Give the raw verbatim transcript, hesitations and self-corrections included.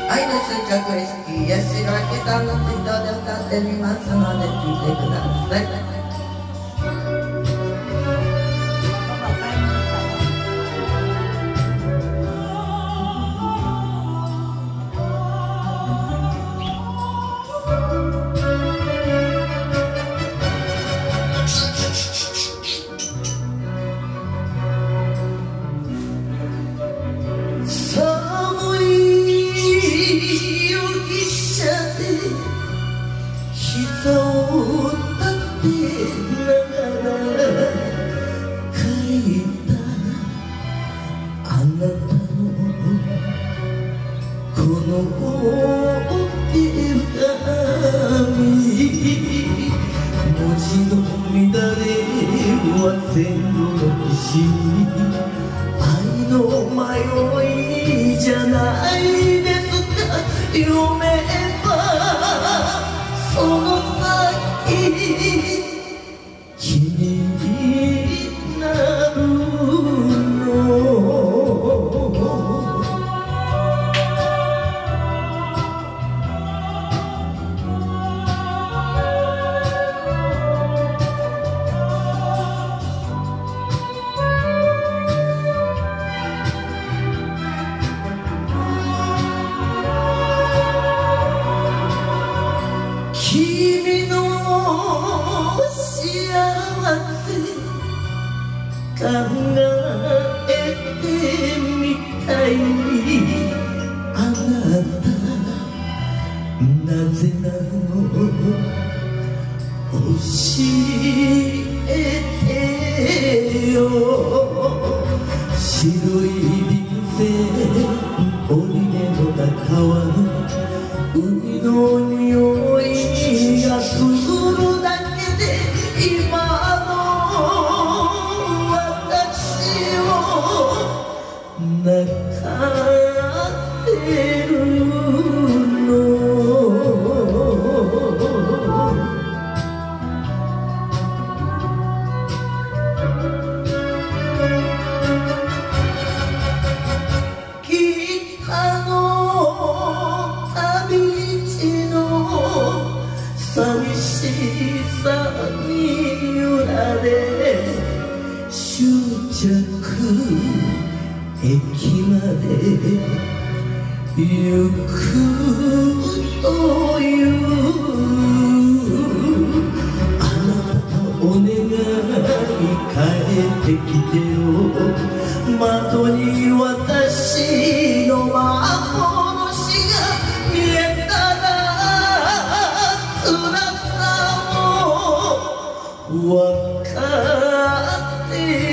愛の終着意識、八代亜紀さんのツイッターで歌ってみますので聴いてください。膝を立てながら書いたあなたのこの手紙、文字の乱れは線路の石、愛の迷いじゃないですか。読めばその先気になるの。君の幸せ考えてみたい。あなたなぜなの教えてよ。白い便箋織目の中は海の匂いがするだけで今の私を泣かせるの。北の旅の寂しさに揺られ終着駅まで行くという。あなたお願い帰ってきてよ。窓に私の幻が見えたら辛さも分かって